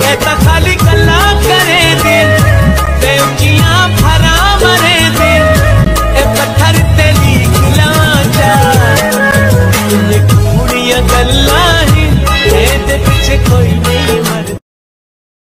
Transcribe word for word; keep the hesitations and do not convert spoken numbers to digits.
ए ता खाली गल्ला करे दिन ते उचियां भरा मरे दिन ए पत्थर ते लिख ला जा ये कूड़ियां गल्ला ही ए ते पीछे कोई नहीं